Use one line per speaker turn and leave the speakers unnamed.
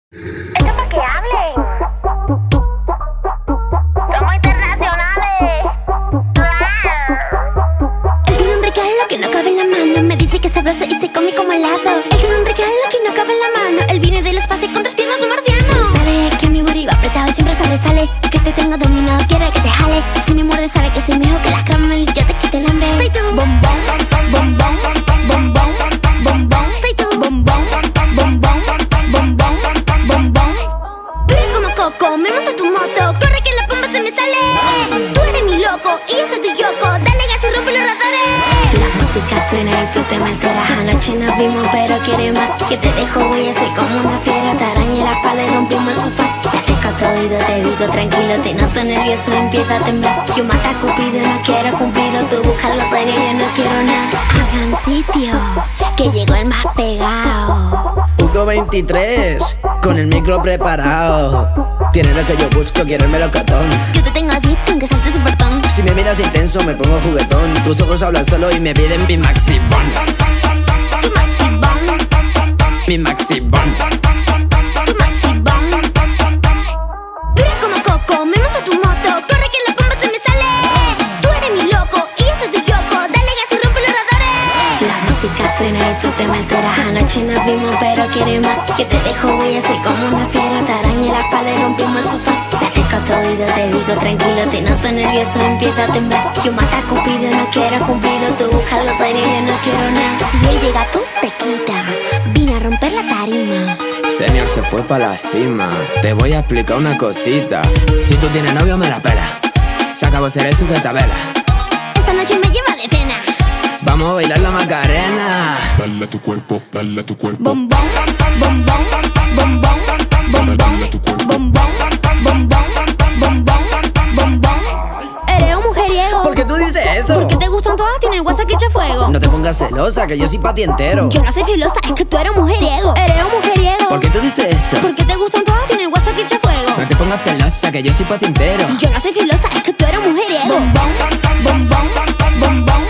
Esto para que hablen. Somos internacionales.
Él tiene un regalo que no cabe en la mano. Me dice que es sabroso y se come como helado. Él tiene un regalo que no cabe en la mano. Él viene del espacio con 2 piernas un marciano. Sabe que mi booty va apretado y siempre sobresale. Que te tengo dominado, quiere que te jale. Si me muerde sabe que soy mejor que las caramel. Yo te quito el hambre. Soy tu bombón, bombón, bombón, bombón. Soy tu bombón, bombón, bombón, bombón. Tú eres como Coco, me monto tu moto. Corre que la bomba se me sale. Tú eres mi loco y yo soy tu yoko. Dale gas y rompe los radares. La música suena y tú te me alteras. Anoche nos vimos pero quieres más. Yo te dejo huella, soy como una fiera. Te arañé la espalda y rompimos el sofá. Me acerco a tu oído, te digo tranquilo. Te noto nervioso, empieza a temblar. Yo mata a Cupido, no quiero cumplido. Tú buscas lo serio, yo no quiero nada. Hagan sitio, que llegó el más pegado.
Hugo 23, con el micro preparado. Tiene lo que yo busco, quiero el melocotón.
Yo te tengo adicto aunque salte su portón.
Si me miras intenso me pongo juguetón. Tus ojos hablan solo y me piden mi maxi bon.
Tu maxi bon,
Mi maxi bon.
tu maxi bon. Tú eres como Coco, me monto tu moto. Corre que la bomba se me sale. Tú eres mi loco y yo soy tu yoko. Dale gas y rompe los radares. La música suena y tú te me alteras. Anoche nos vimos pero quieres más. Yo te dejo huella, soy como una fiera. Te arañé la espalda y rompimos el sofá. Me acerco a tu oído, te digo tranquilo. Te noto nervioso, empieza a temblar. Yo mata a Cupido, no quiero cumplido. Tú buscas lo serio, yo no quiero nada. Si él llega tú te quita. Vine a romper la tarima.
Senior se fue pa' la cima. Te voy a explicar una cosita. Si tú tienes novio me la pela. Se acabó ser el sujetabela.
Esta noche me lleva de cena.
Vamos a bailar la Macarena.
Dale a tu cuerpo, dale a tu cuerpo.
Bombón, bombón, bombón, bombón, bombón, bombón, bombón, bombón. Eres un mujeriego.
¿Por qué tú dices eso?
¿Por qué te gustan todas? Tiene el WhatsApp que echa fuego.
No te pongas celosa, que yo soy pa' ti entero.
Yo no soy celosa, es que tú eres un mujeriego. Eres un mujeriego.
¿Por qué tú dices eso?
¿Por qué te gustan todas? Tiene el WhatsApp que echa fuego.
No te pongas celosa, que yo soy pa' ti entero.
Yo no soy celosa, es que tú eres un mujeriego. Bombón, bombón, bombón,